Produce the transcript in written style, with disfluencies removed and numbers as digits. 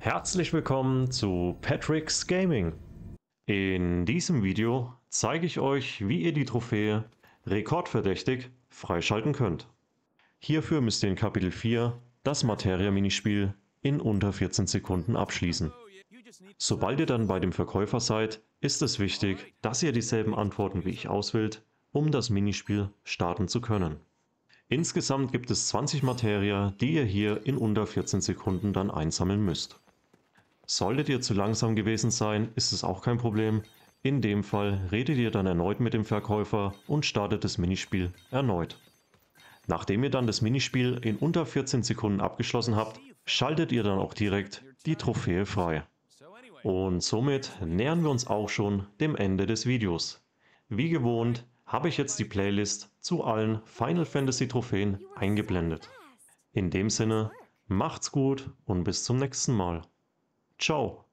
Herzlich willkommen zu Patrick's Gaming. In diesem Video zeige ich euch, wie ihr die Trophäe Rekordverdächtig freischalten könnt. Hierfür müsst ihr in Kapitel 4 das Materia-Minispiel in unter 14 Sekunden abschließen. Sobald ihr dann bei dem Verkäufer seid, ist es wichtig, dass ihr dieselben Antworten wie ich auswählt, um das Minispiel starten zu können. Insgesamt gibt es 20 Materia, die ihr hier in unter 14 Sekunden dann einsammeln müsst. Solltet ihr zu langsam gewesen sein, ist es auch kein Problem. In dem Fall redet ihr dann erneut mit dem Verkäufer und startet das Minispiel erneut. Nachdem ihr dann das Minispiel in unter 14 Sekunden abgeschlossen habt, schaltet ihr dann auch direkt die Trophäe frei. Und somit nähern wir uns auch schon dem Ende des Videos. Wie gewohnt habe ich jetzt die Playlist zu allen Final Fantasy Trophäen eingeblendet. In dem Sinne, macht's gut und bis zum nächsten Mal. Ciao.